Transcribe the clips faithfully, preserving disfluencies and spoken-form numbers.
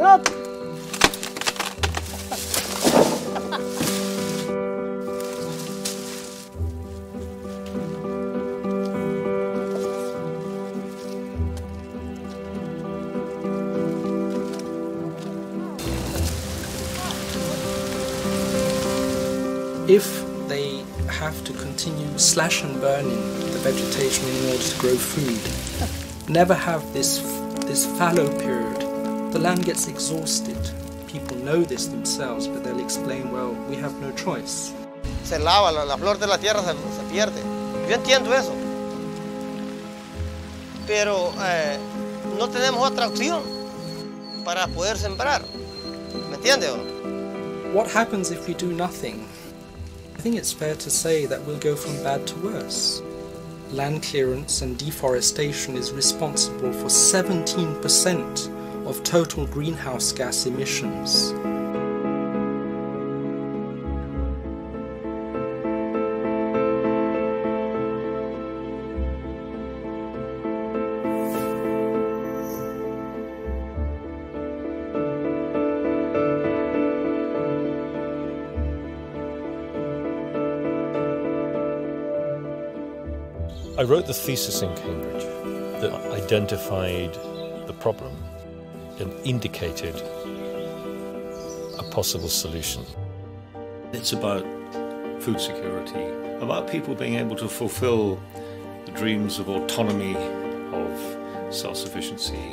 Up! If they have to continue slash and burning the vegetation in order to grow food, never have this, this fallow period, the land gets exhausted. People know this themselves, but they'll explain, well, we have no choice. Se lava, la, la flor de la tierra se, se pierde. Yo entiendo eso. Pero eh, no tenemos otra opción para poder sembrar. ¿Me entiende o no? What happens if we do nothing? I think it's fair to say that we'll go from bad to worse. Land clearance and deforestation is responsible for seventeen percent of total greenhouse gas emissions. I wrote the thesis in Cambridge that identified the problem and indicated a possible solution. It's about food security, about people being able to fulfill the dreams of autonomy, of self-sufficiency.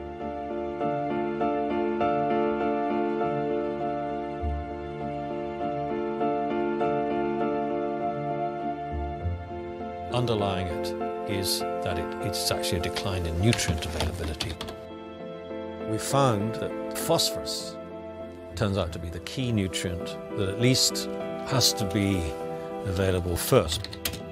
Underlying it is that it, it's actually a decline in nutrient availability. We found that phosphorus turns out to be the key nutrient that at least has to be available first.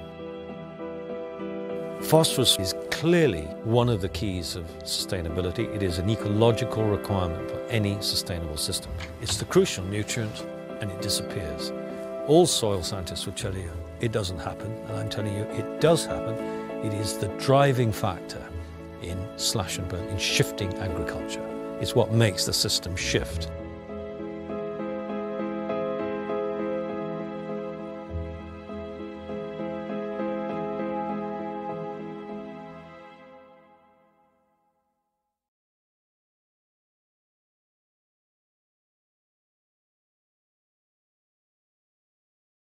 Phosphorus is clearly one of the keys of sustainability. It is an ecological requirement for any sustainable system. It's the crucial nutrient and it disappears. All soil scientists will tell you it doesn't happen, and I'm telling you it does happen. It is the driving factor in slash and burn, in shifting agriculture. It's what makes the system shift.